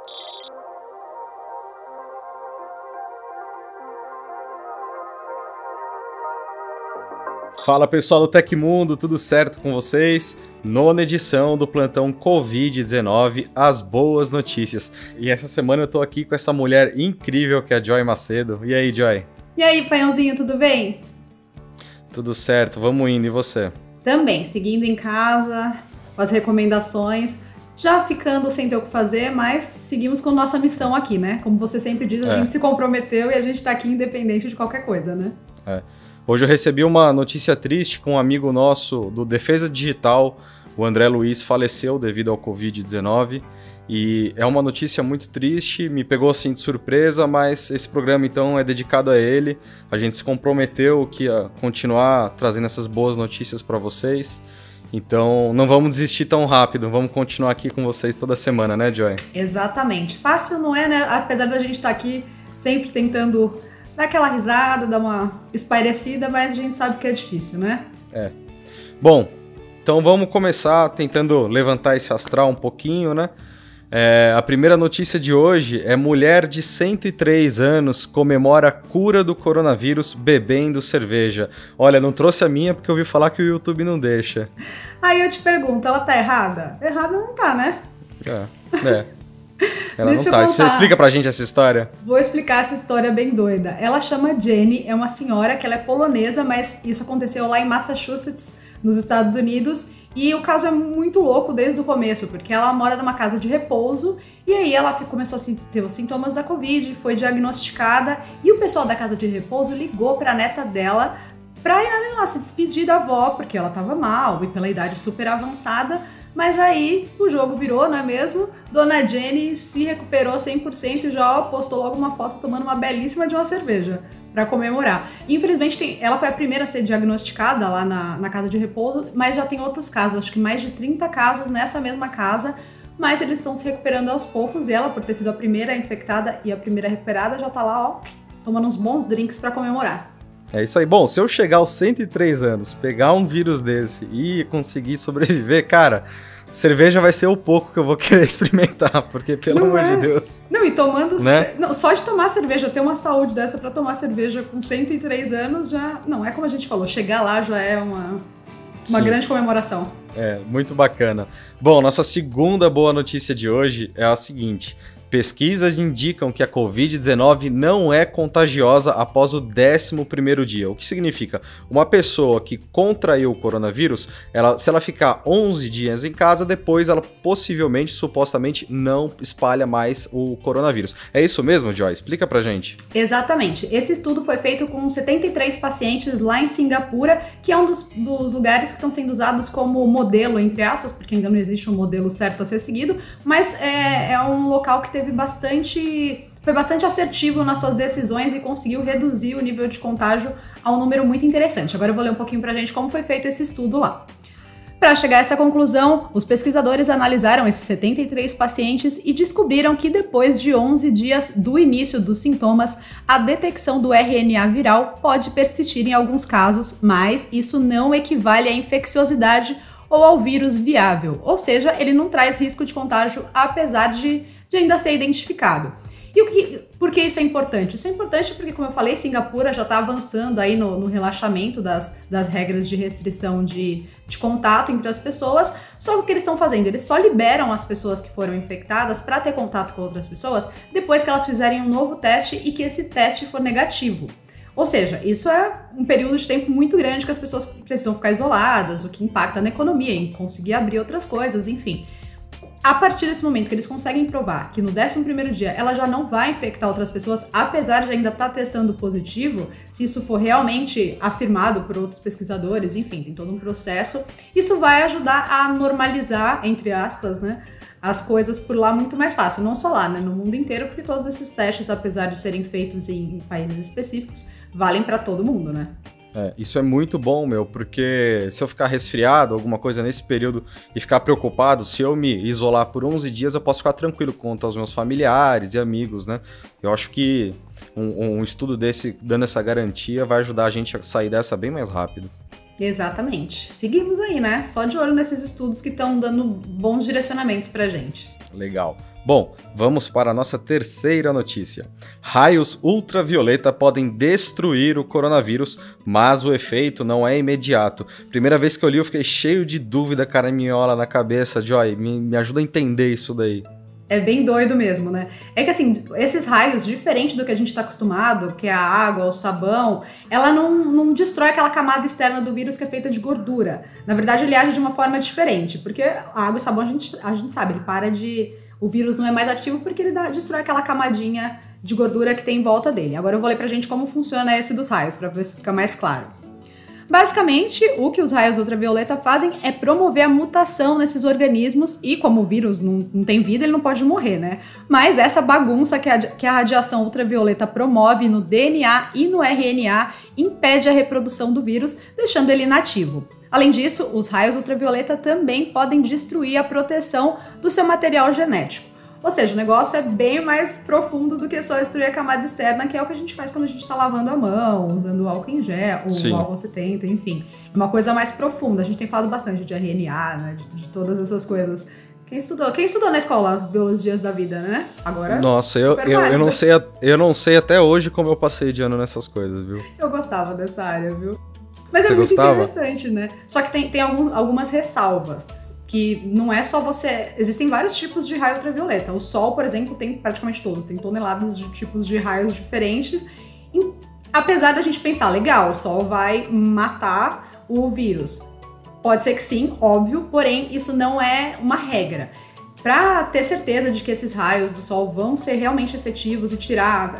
Fala pessoal do Tecmundo, tudo certo com vocês? Nona edição do plantão Covid-19, as boas notícias. E essa semana eu tô aqui com essa mulher incrível que é a Joy Macedo. E aí, Joy? E aí, Paiãozinho, tudo bem? Tudo certo, vamos indo, e você? Também, seguindo em casa, com as recomendações, já ficando sem ter o que fazer, mas seguimos com nossa missão aqui, né? Como você sempre diz, a gente se comprometeu e a gente tá aqui independente de qualquer coisa, né? Hoje eu recebi uma notícia triste com um amigo nosso do Defesa Digital, o André Luiz, faleceu devido ao Covid-19 e é uma notícia muito triste, me pegou assim de surpresa, mas esse programa então é dedicado a ele, a gente se comprometeu que ia continuar trazendo essas boas notícias para vocês, então não vamos desistir tão rápido, vamos continuar aqui com vocês toda semana, né, Joy? Exatamente, fácil não é, né? Apesar da gente estar aqui sempre tentando dar aquela risada, dar uma espairecida, mas a gente sabe que é difícil, né? Bom, então vamos começar tentando levantar esse astral um pouquinho, né? A primeira notícia de hoje é: mulher de 103 anos comemora a cura do coronavírus bebendo cerveja. Olha, não trouxe a minha porque eu ouvi falar que o YouTube não deixa. Aí eu te pergunto, ela tá errada? Errada não tá, né? Ela não tá. Explica pra gente essa história. Vou explicar essa história bem doida. Ela chama Jenny, é uma senhora que ela é polonesa, mas isso aconteceu lá em Massachusetts, nos Estados Unidos. E o caso é muito louco desde o começo, porque ela mora numa casa de repouso e aí ela começou a ter os sintomas da Covid, foi diagnosticada e o pessoal da casa de repouso ligou pra neta dela pra ir lá se despedir da avó, porque ela tava mal e pela idade super avançada. Mas aí o jogo virou, não é mesmo? Dona Jenny se recuperou 100% e já postou logo uma foto tomando uma belíssima de uma cerveja para comemorar. Infelizmente, ela foi a primeira a ser diagnosticada lá na casa de repouso, mas já tem outros casos, acho que mais de 30 casos nessa mesma casa, mas eles estão se recuperando aos poucos e ela, por ter sido a primeira infectada e a primeira recuperada, já tá lá, ó, tomando uns bons drinks para comemorar. É isso aí. Bom, se eu chegar aos 103 anos, pegar um vírus desse e conseguir sobreviver, cara, cerveja vai ser o pouco que eu vou querer experimentar, porque pelo amor de Deus. Não, e tomando... Né? Não, só de tomar cerveja, ter uma saúde dessa pra tomar cerveja com 103 anos já... Não, é como a gente falou, chegar lá já é uma grande comemoração. É, muito bacana. Bom, nossa segunda boa notícia de hoje é a seguinte: pesquisas indicam que a Covid-19 não é contagiosa após o 11º dia. O que significa? Uma pessoa que contraiu o coronavírus, se ela ficar 11 dias em casa, depois ela possivelmente, supostamente, não espalha mais o coronavírus. É isso mesmo, Joy? Explica pra gente. Exatamente. Esse estudo foi feito com 73 pacientes lá em Singapura, que é um dos lugares que estão sendo usados como modelo, entre aspas, porque ainda não existe um modelo certo a ser seguido, mas é um local que foi bastante assertivo nas suas decisões e conseguiu reduzir o nível de contágio a um número muito interessante. Agora eu vou ler um pouquinho pra gente como foi feito esse estudo lá. Para chegar a essa conclusão, os pesquisadores analisaram esses 73 pacientes e descobriram que depois de 11 dias do início dos sintomas, a detecção do RNA viral pode persistir em alguns casos, mas isso não equivale à infecciosidade ou ao vírus viável, ou seja, ele não traz risco de contágio apesar de ainda ser identificado. E por que isso é importante? Isso é importante porque, como eu falei, Singapura já está avançando aí no relaxamento das regras de restrição de contato entre as pessoas, só que o que eles estão fazendo? Eles só liberam as pessoas que foram infectadas para ter contato com outras pessoas depois que elas fizerem um novo teste e que esse teste for negativo. Ou seja, isso é um período de tempo muito grande que as pessoas precisam ficar isoladas, o que impacta na economia, em conseguir abrir outras coisas, enfim. A partir desse momento que eles conseguem provar que no 11º dia ela já não vai infectar outras pessoas, apesar de ainda estar testando positivo, se isso for realmente afirmado por outros pesquisadores, enfim, tem todo um processo, isso vai ajudar a normalizar, entre aspas, né, as coisas por lá muito mais fácil, não só lá, né, no mundo inteiro, porque todos esses testes, apesar de serem feitos em países específicos, valem para todo mundo, né? Isso é muito bom, porque se eu ficar resfriado, alguma coisa nesse período e ficar preocupado, se eu me isolar por 11 dias, eu posso ficar tranquilo quanto aos meus familiares e amigos, né? Eu acho que um estudo desse, dando essa garantia, vai ajudar a gente a sair dessa bem mais rápido. Exatamente. Seguimos aí, né? Só de olho nesses estudos que estão dando bons direcionamentos pra gente. Legal. Bom, vamos para a nossa terceira notícia. Raios ultravioleta podem destruir o coronavírus, mas o efeito não é imediato. Primeira vez que eu li, eu fiquei cheio de dúvida, caraminhola na cabeça. Joy, me ajuda a entender isso daí. É bem doido mesmo, né? É que assim, esses raios, diferente do que a gente está acostumado, que é a água, o sabão, ela não destrói aquela camada externa do vírus que é feita de gordura. Na verdade, ele age de uma forma diferente, porque a água e o sabão a gente sabe, ele para de... O vírus não é mais ativo porque ele destrói aquela camadinha de gordura que tem em volta dele. Agora eu vou ler pra gente como funciona esse dos raios, pra ver se fica mais claro. Basicamente, o que os raios ultravioleta fazem é promover a mutação nesses organismos e, como o vírus não tem vida, ele não pode morrer, né? Mas essa bagunça que a radiação ultravioleta promove no DNA e no RNA impede a reprodução do vírus, deixando ele inativo. Além disso, os raios ultravioleta também podem destruir a proteção do seu material genético. Ou seja, o negócio é bem mais profundo do que só destruir a camada externa, que é o que a gente faz quando a gente está lavando a mão, usando álcool em gel, ou álcool 70, enfim. É uma coisa mais profunda. A gente tem falado bastante de RNA, né, de todas essas coisas. Quem estudou na escola as biologias da vida, né? Agora. Nossa, eu não sei até hoje como eu passei de ano nessas coisas, viu? Eu gostava dessa área, viu? Mas Você é muito gostava? interessante, né? Só que tem algumas ressalvas. Que não é só você... Existem vários tipos de raio ultravioleta. O Sol, por exemplo, tem praticamente todos. Tem toneladas de tipos de raios diferentes. Apesar da gente pensar, legal, o Sol vai matar o vírus. Pode ser que sim, óbvio, porém isso não é uma regra. Para ter certeza de que esses raios do Sol vão ser realmente efetivos e tirar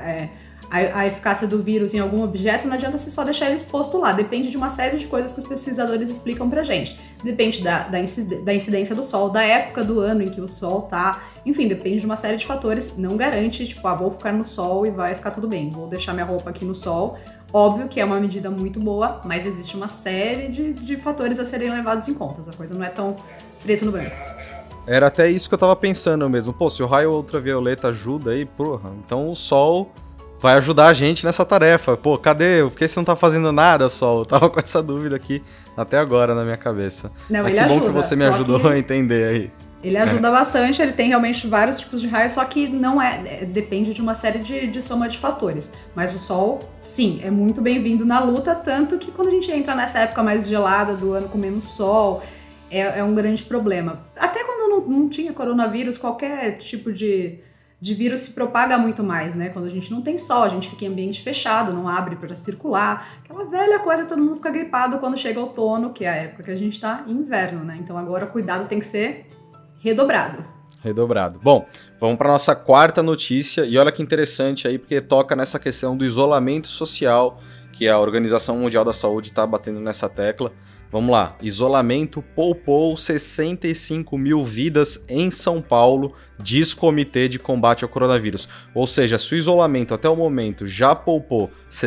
a eficácia do vírus em algum objeto, não adianta você só deixar ele exposto lá. Depende de uma série de coisas que os pesquisadores explicam pra gente. Depende da incidência do Sol, da época do ano em que o Sol tá. Enfim, depende de uma série de fatores. Não garante, tipo, vou ficar no Sol e vai ficar tudo bem. Vou deixar minha roupa aqui no Sol. Óbvio que é uma medida muito boa, mas existe uma série de fatores a serem levados em conta. A coisa não é tão preto no branco. Era até isso que eu tava pensando mesmo. Pô, se o raio ultravioleta ajuda aí, porra, então o Sol vai ajudar a gente nessa tarefa. Pô, cadê? Por que você não tá fazendo nada, Sol? Eu tava com essa dúvida aqui até agora na minha cabeça. Não, mas ele que bom ajuda, que você me ajudou a entender aí. Ele ajuda bastante, ele tem realmente vários tipos de raio, só que não depende de uma série de soma de fatores. Mas o Sol, sim, é muito bem-vindo na luta, tanto que quando a gente entra nessa época mais gelada do ano com menos sol, é um grande problema. Até quando não tinha coronavírus, qualquer tipo de vírus se propaga muito mais, né? Quando a gente não tem sol, a gente fica em ambiente fechado, não abre para circular. Aquela velha coisa que todo mundo fica gripado quando chega outono, que é a época que a gente tá em inverno, né? Então agora o cuidado tem que ser redobrado. Redobrado. Bom, vamos para nossa quarta notícia, e olha que interessante aí, porque toca nessa questão do isolamento social, que a Organização Mundial da Saúde está batendo nessa tecla. Vamos lá, isolamento poupou 65 mil vidas em São Paulo, diz Comitê de Combate ao Coronavírus. Ou seja, se o isolamento até o momento já poupou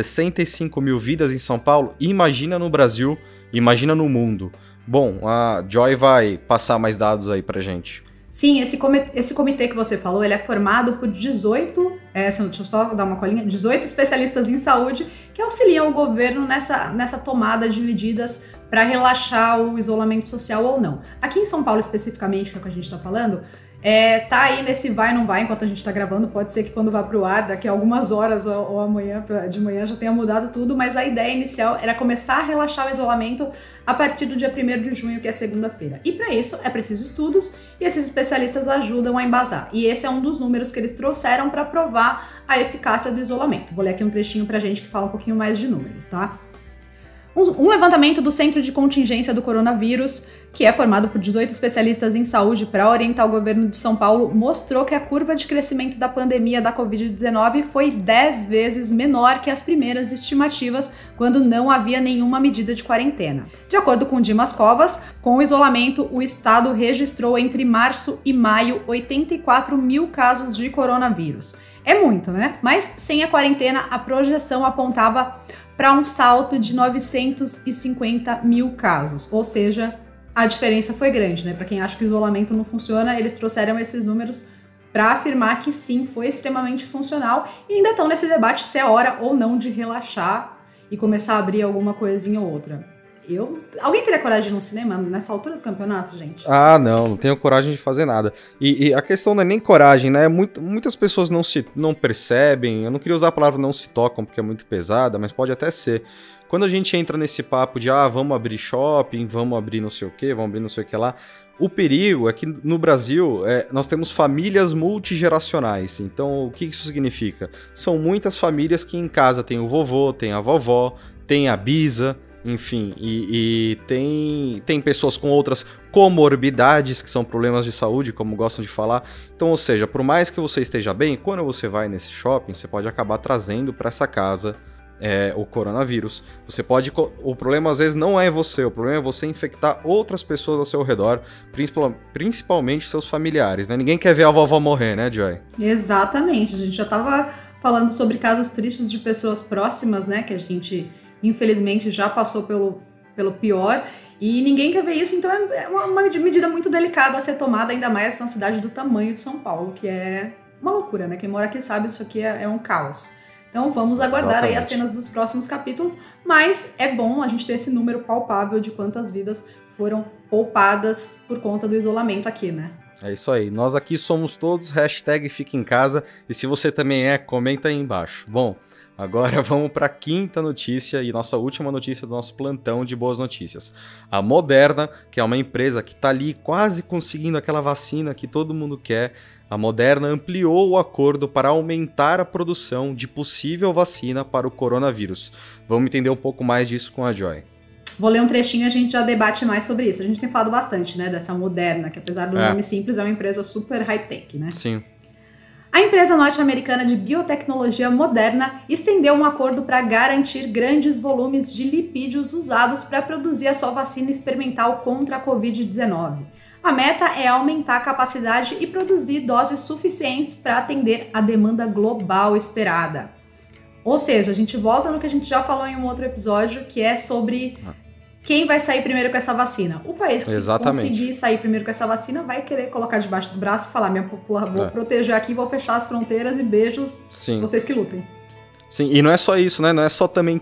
65 mil vidas em São Paulo, imagina no Brasil, imagina no mundo. Bom, a Joy vai passar mais dados aí pra gente. Sim, esse comitê que você falou, ele é formado por 18, deixa eu só dar uma colinha, 18 especialistas em saúde que auxiliam o governo nessa tomada de medidas para relaxar o isolamento social ou não. Aqui em São Paulo, especificamente, que é o que a gente está falando, tá aí nesse vai não vai enquanto a gente está gravando, pode ser que quando vá para o ar, daqui a algumas horas ou amanhã, de manhã já tenha mudado tudo, mas a ideia inicial era começar a relaxar o isolamento a partir do dia 1º de junho, que é segunda-feira. E para isso é preciso estudos e esses especialistas ajudam a embasar. E esse é um dos números que eles trouxeram para provar a eficácia do isolamento. Vou ler aqui um trechinho pra gente que fala um pouquinho mais de números, tá? Um levantamento do Centro de Contingência do Coronavírus, que é formado por 18 especialistas em saúde para orientar o governo de São Paulo, mostrou que a curva de crescimento da pandemia da Covid-19 foi 10 vezes menor que as primeiras estimativas, quando não havia nenhuma medida de quarentena. De acordo com Dimas Covas, com o isolamento, o estado registrou entre março e maio 84 mil casos de coronavírus. É muito, né? Mas sem a quarentena, a projeção apontava para um salto de 950 mil casos, ou seja, a diferença foi grande, né? Para quem acha que o isolamento não funciona, eles trouxeram esses números para afirmar que sim, foi extremamente funcional e ainda estão nesse debate se é hora ou não de relaxar e começar a abrir alguma coisinha ou outra. Alguém teria coragem de ir no cinema nessa altura do campeonato, gente? Ah, não tenho coragem de fazer nada. E a questão não é nem coragem, né? Muitas pessoas não percebem, eu não queria usar a palavra não se tocam porque é muito pesada, mas pode até ser. Quando a gente entra nesse papo de, vamos abrir shopping, vamos abrir não sei o que, vamos abrir não sei o que lá, o perigo é que no Brasil nós temos famílias multigeracionais. Então, o que isso significa? São muitas famílias que em casa tem o vovô, tem a vovó, tem a bisa, enfim, e tem pessoas com outras comorbidades, que são problemas de saúde, como gostam de falar. Então, ou seja, por mais que você esteja bem, quando você vai nesse shopping, você pode acabar trazendo para essa casa o coronavírus. O problema às vezes não é você, o problema é você infectar outras pessoas ao seu redor, principalmente seus familiares, né? Ninguém quer ver a vovó morrer, né, Joy? Exatamente, a gente já tava falando sobre casos tristes de pessoas próximas, né, que a gente infelizmente já passou pelo pior, e ninguém quer ver isso, então é uma medida muito delicada a ser tomada, ainda mais na cidade do tamanho de São Paulo, que é uma loucura, né? Quem mora aqui sabe, isso aqui é um caos. Então vamos aguardar aí as cenas dos próximos capítulos, mas é bom a gente ter esse número palpável de quantas vidas foram poupadas por conta do isolamento aqui, né? É isso aí, nós aqui somos todos, #fique em casa, e se você também comenta aí embaixo. Bom, agora vamos para a quinta notícia e nossa última notícia do nosso plantão de boas notícias. A Moderna, que é uma empresa que está ali quase conseguindo aquela vacina que todo mundo quer, a Moderna ampliou o acordo para aumentar a produção de possível vacina para o coronavírus. Vamos entender um pouco mais disso com a Joy. Vou ler um trechinho e a gente já debate mais sobre isso. A gente tem falado bastante, né, dessa Moderna, que apesar do nome simples, é uma empresa super high-tech, né? Sim. A empresa norte-americana de biotecnologia Moderna estendeu um acordo para garantir grandes volumes de lipídios usados para produzir a sua vacina experimental contra a Covid-19. A meta é aumentar a capacidade e produzir doses suficientes para atender a demanda global esperada. Ou seja, a gente volta no que a gente já falou em um outro episódio, que é sobre quem vai sair primeiro com essa vacina. O país que conseguir sair primeiro com essa vacina vai querer colocar debaixo do braço e falar, minha população, vou proteger aqui, vou fechar as fronteiras e beijos, vocês que lutem. Sim, e não é só isso, né? Não é só também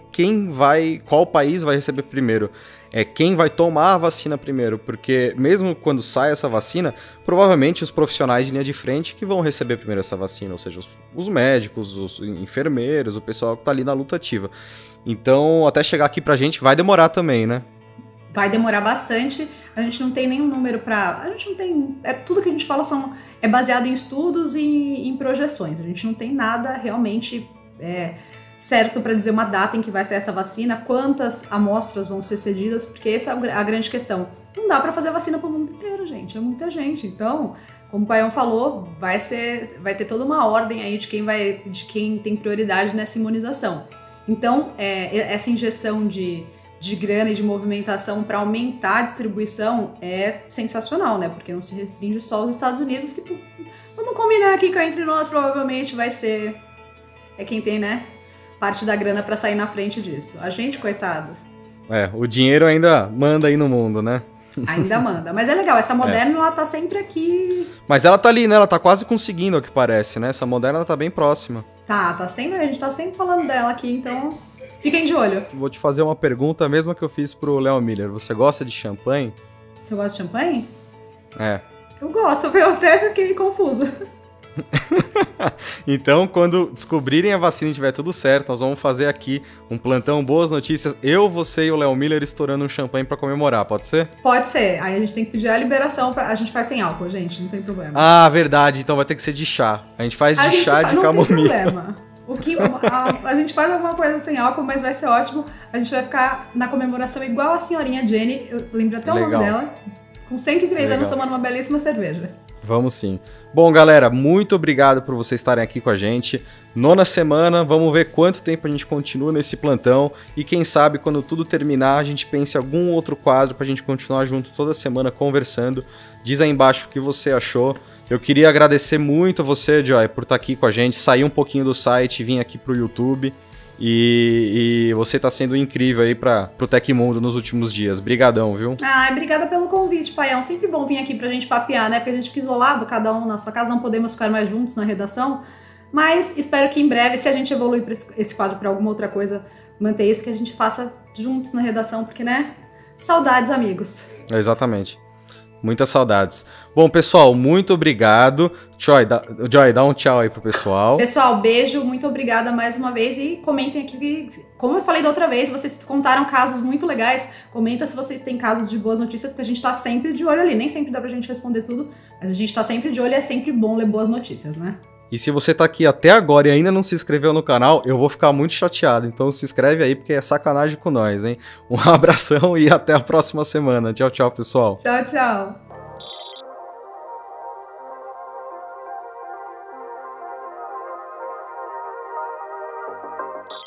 qual país vai receber primeiro. É quem vai tomar a vacina primeiro, porque mesmo quando sai essa vacina, provavelmente os profissionais de linha de frente que vão receber primeiro essa vacina, ou seja, os médicos, os enfermeiros, o pessoal que tá ali na luta ativa. Então, até chegar aqui pra gente vai demorar também, né? Vai demorar bastante, a gente não tem nenhum número a gente não tem... tudo que a gente fala é baseado em estudos e em projeções, a gente não tem nada realmente certo para dizer uma data em que vai ser essa vacina, quantas amostras vão ser cedidas, porque essa é a grande questão. Não dá para fazer vacina para o mundo inteiro, gente, é muita gente. Então, como o Paião falou, vai ter toda uma ordem aí de quem tem prioridade nessa imunização. Então, essa injeção de grana e de movimentação para aumentar a distribuição é sensacional, né? Porque não se restringe só aos Estados Unidos, que vamos combinar aqui cá entre nós, provavelmente vai ser quem tem, né, parte da grana para sair na frente disso. A gente, coitados. O dinheiro ainda manda aí no mundo, né? Ainda manda. Mas é legal, essa Moderna, ela tá sempre aqui. Mas ela tá ali, né? Ela tá quase conseguindo, ao que parece, né? Essa Moderna tá bem próxima. Tá sempre, a gente tá sempre falando dela aqui, então fiquem de olho. Vou te fazer uma pergunta, a mesma que eu fiz pro Léo Miller. Você gosta de champanhe? Você gosta de champanhe? Eu gosto, eu até fiquei confusa. Então, quando descobrirem a vacina e tiver tudo certo, nós vamos fazer aqui um plantão Boas Notícias. Eu, você e o Léo Miller estourando um champanhe pra comemorar, pode ser? Pode ser. Aí a gente tem que pedir a liberação. A gente faz sem álcool, gente, não tem problema. Ah, verdade. Então vai ter que ser de chá. A gente faz de chá de camomila. Não tem problema. A gente faz alguma coisa sem álcool, mas vai ser ótimo. A gente vai ficar na comemoração igual a senhorinha Jenny. Eu lembro até o nome dela. Com 103 anos tomando uma belíssima cerveja. Vamos sim. Bom, galera, muito obrigado por vocês estarem aqui com a gente. 9ª semana, vamos ver quanto tempo a gente continua nesse plantão. E quem sabe, quando tudo terminar, a gente pense em algum outro quadro pra gente continuar junto toda semana conversando. Diz aí embaixo o que você achou. Eu queria agradecer muito a você, Joy, por estar aqui com a gente. Sair um pouquinho do site e vir aqui pro YouTube. E você tá sendo incrível aí pro Tecmundo nos últimos dias. Brigadão, viu? Obrigada pelo convite, Paião. Sempre bom vir aqui pra gente papear, né? Porque a gente fica isolado, cada um na sua casa, não podemos ficar mais juntos na redação. Mas espero que em breve, se a gente evoluir esse quadro pra alguma outra coisa, manter isso, que a gente faça juntos na redação, porque, né? Saudades, amigos. Exatamente. Muitas saudades. Bom, pessoal, muito obrigado. Joy, dá um tchau aí pro pessoal. Pessoal, beijo, muito obrigada mais uma vez e comentem aqui, como eu falei da outra vez, vocês contaram casos muito legais, comenta se vocês têm casos de boas notícias, porque a gente tá sempre de olho ali, nem sempre dá pra gente responder tudo, mas a gente tá sempre de olho e é sempre bom ler boas notícias, né? E se você tá aqui até agora e ainda não se inscreveu no canal, eu vou ficar muito chateado, então se inscreve aí porque é sacanagem com nós, hein? Um abração e até a próxima semana. Tchau, tchau, pessoal. Tchau, tchau.